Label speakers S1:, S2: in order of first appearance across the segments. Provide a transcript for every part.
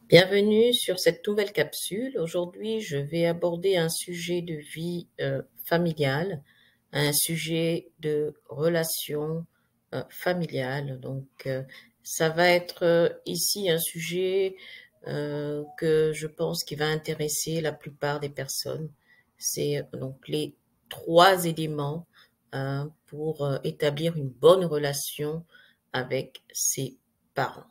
S1: Bienvenue sur cette nouvelle capsule. Aujourd'hui, je vais aborder un sujet de vie familiale, un sujet de relations familiales. Ça va être ici un sujet que je pense qui va intéresser la plupart des personnes. C'est donc les trois éléments pour établir une bonne relation avec ses parents.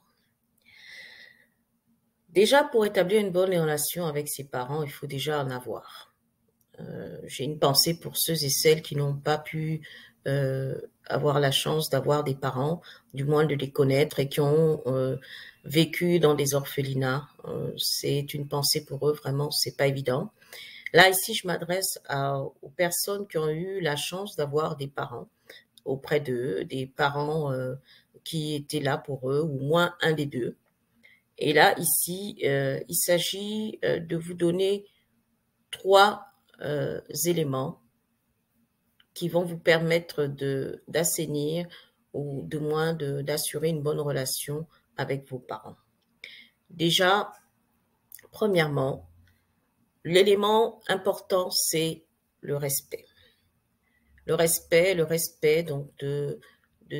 S1: Déjà, pour établir une bonne relation avec ses parents, il faut déjà en avoir. J'ai une pensée pour ceux et celles qui n'ont pas pu avoir la chance d'avoir des parents, du moins de les connaître, et qui ont vécu dans des orphelinats. C'est une pensée pour eux, vraiment, c'est pas évident. Là, ici, je m'adresse aux personnes qui ont eu la chance d'avoir des parents auprès d'eux, des parents qui étaient là pour eux, ou moins un des deux. Et là, ici, il s'agit de vous donner trois éléments qui vont vous permettre d'assainir ou de moins d'assurer une bonne relation avec vos parents. Déjà, premièrement, l'élément important, c'est le respect. Le respect donc de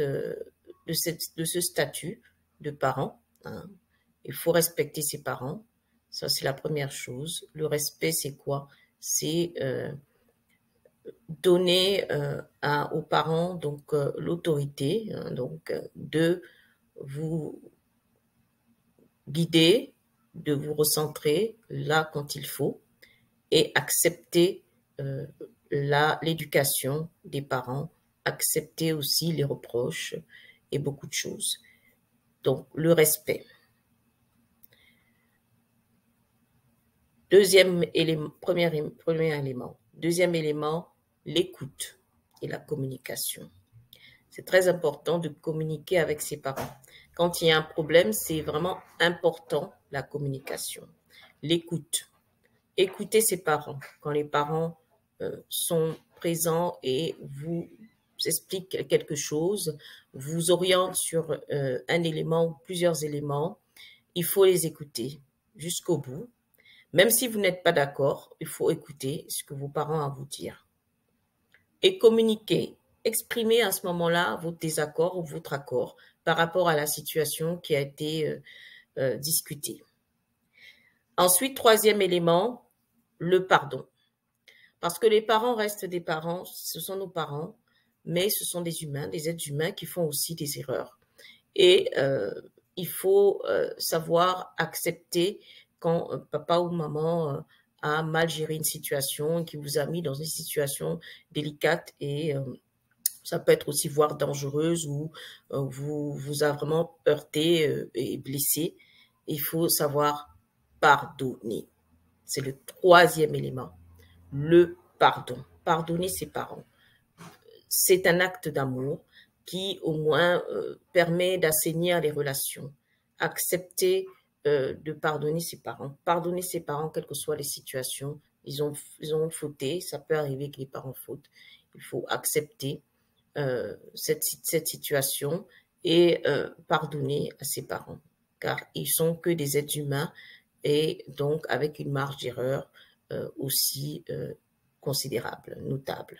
S1: ce statut de parent, hein. Il faut respecter ses parents. Ça, c'est la première chose. Le respect, c'est quoi? C'est donner aux parents donc l'autorité, hein, de vous guider, de vous recentrer là quand il faut et accepter euh, l'éducation des parents, accepter aussi les reproches et beaucoup de choses. Donc, le respect. Deuxième élément, premier élément. Deuxième élément, l'écoute et la communication. C'est très important de communiquer avec ses parents. Quand il y a un problème, c'est vraiment important la communication. L'écoute. Écoutez ses parents. Quand les parents sont présents et vous expliquent quelque chose, vous orientent sur un élément ou plusieurs éléments, il faut les écouter jusqu'au bout. Même si vous n'êtes pas d'accord, il faut écouter ce que vos parents ont à vous dire. Et communiquer, exprimer à ce moment-là votre désaccord ou votre accord par rapport à la situation qui a été discutée. Ensuite, troisième élément, le pardon. Parce que les parents restent des parents, ce sont nos parents, mais ce sont des humains, des êtres humains qui font aussi des erreurs. Et il faut savoir accepter quand papa ou maman a mal géré une situation, qui vous a mis dans une situation délicate et ça peut être aussi voire dangereuse ou vous a vraiment heurté et blessé. Il faut savoir pardonner. C'est le troisième élément, le pardon. Pardonner ses parents. C'est un acte d'amour qui au moins permet d'assainir les relations. Accepter de pardonner ses parents. Pardonner ses parents, quelles que soient les situations. Ils ont fauté, ça peut arriver que les parents fautent. Il faut accepter cette situation et pardonner à ses parents. Car ils sont que des êtres humains et donc avec une marge d'erreur aussi considérable, notable.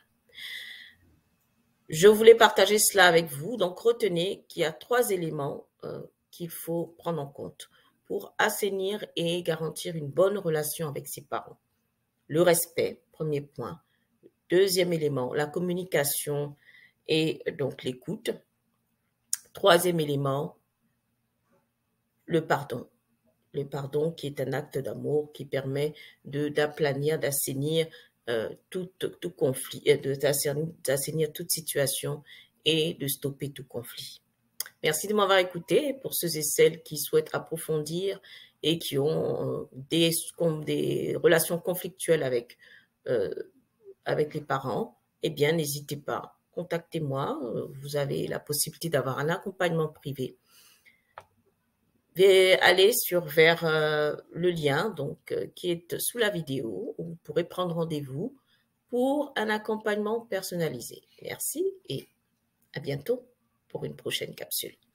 S1: Je voulais partager cela avec vous. Donc, retenez qu'il y a trois éléments qu'il faut prendre en compte pour assainir et garantir une bonne relation avec ses parents. Le respect, premier point. Deuxième élément, la communication et donc l'écoute. Troisième élément, le pardon. Le pardon qui est un acte d'amour qui permet d'aplanir, d'assainir tout conflit, d'assainir toute situation et de stopper tout conflit. Merci de m'avoir écouté. Pour ceux et celles qui souhaitent approfondir et qui ont des relations conflictuelles euh, avec les parents, eh bien, n'hésitez pas. Contactez-moi. Vous avez la possibilité d'avoir un accompagnement privé. Allez vers le lien qui est sous la vidéo où vous pourrez prendre rendez-vous pour un accompagnement personnalisé. Merci et à bientôt pour une prochaine capsule.